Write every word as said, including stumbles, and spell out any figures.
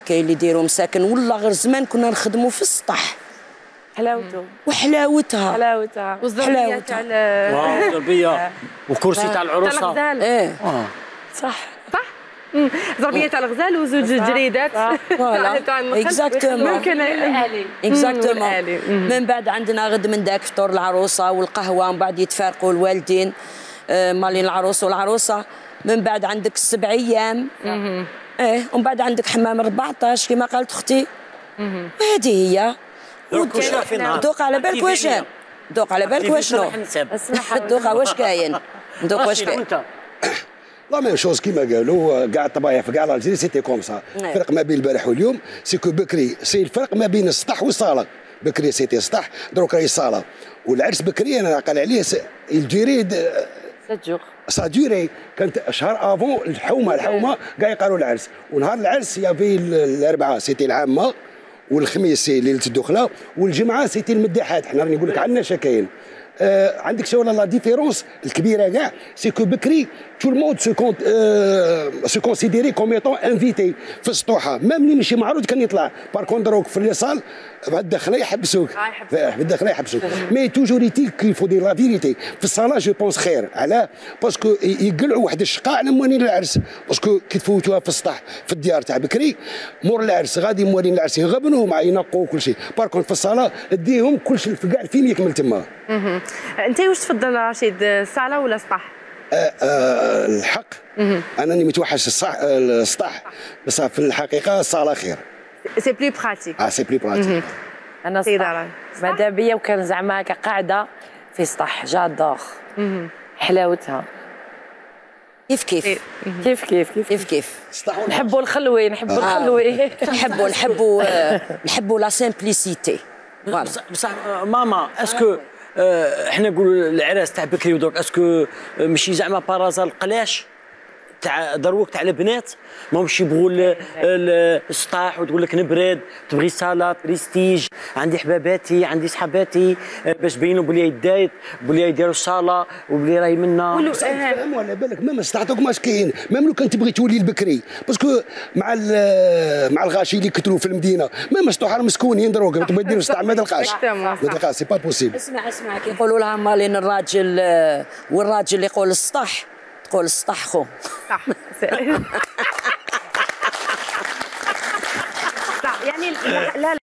كاين اللي يديروا مساكن، والله غير زمان كنا نخدموا في السطح. حلاوته وحلاوتها حلاوتها والزربيه تاع الزربيه والكرسي تاع العروسه تاع الغزال. ايه اه صح صح. زربيه تاع الغزال وزوج جريدات تاع النخل. اكزاكتومون ممكن اكزاكتومون. من بعد عندنا غد من داك فطور العروسه والقهوه، ومن بعد يتفارقوا الوالدين مالين العروس والعروسه. من بعد عندك السبع ايام. ايه ومن بعد عندك حمام أربعطاش كما قالت اختي. هذه هي. دوق على بالك واش دوق على بالك واشنو دوق واش كاين دوق واش كاين. لا ميم شوز كيما قالوا كاع الطبايع في كاع الجزائر سيتي كوم سا. الفرق ما بين البارح واليوم سيكو بكري سي الفرق ما بين السطح والصاله. بكري سيتي سطح دروك راهي صاله. والعرس بكري انا قال عليه الجيري سات جور سا دوري كانت شهر افون الحومه الحومه كاع يقالوا العرس. ونهار العرس يا في الاربعاء سيتي العامه، والخميس سي ليله الدخله، والجمعه سيتي المداحات. حنا راني نقول لك عندنا شكاين. آه عندك شو لا ديفيرونس الكبيره كاع سيكو بكري تو الموند سو كونت سو كونسيديري كوم ايتون انفيتي في السطوحه، ميم اللي ماشي معروض كان يطلع. باركون دروك في اليصال في الداخله يحبسوك في الداخله يحبسوك. مي توجور يتي كي فو دير لا فيريتي في الصلاه جو بونس خير. علاه باسكو يقلعوا واحد الشقاع على موالين العرس، باسكو كي تفوتوها في السطح في الديار تاع بكري مور العرس غادي موالين العرس يغبنوا مع ينقوا كل شيء. باركون في الصلاه ديهم كل شيء في كاع الفيلم يكمل تما. انت واش تفضل رشيد، الصاله ولا السطح؟ أه أه الحق انني متوحش الصح السطح، بس في الحقيقه الصاله خير. سي بلو براتيك. اه سي بلو براتيك. انا السطح ماذا بيا وكان زعما كقاعده في السطح جادور حلاوتها. كيف كيف كيف كيف كيف كيف كيف نحبوا الخلوي نحبوا الخلوي نحبوا نحبوا نحبوا لا سامبليسيتي. بصح ماما اسكو احنا نقولوا العراس تاع بكري ودروك اسكو ماشي زعما بارازا القلاش تاع دروك تاع البنات ماهمش يبغوا السطاح وتقول لك نبرد تبغي صاله بريستيج. عندي حباباتي عندي صحاباتي باش بينوا بلي يدايت بلي يديروا الصاله وبلي راهي منا. فهموا على بالك ميم سطحتك ماش كاين. ميم لو كان تبغي تولي البكري باسكو مع مع الغاشي اللي كثروا في المدينه ميم سطوح مسكونين دروك تبغي دير سطح ما تلقاش ما تلقاش سي با بوسيبل. اسمع اسمع كي يقولوا لها مالين الراجل والراجل يقول السطح تقول السطح خو صح صح يعني لا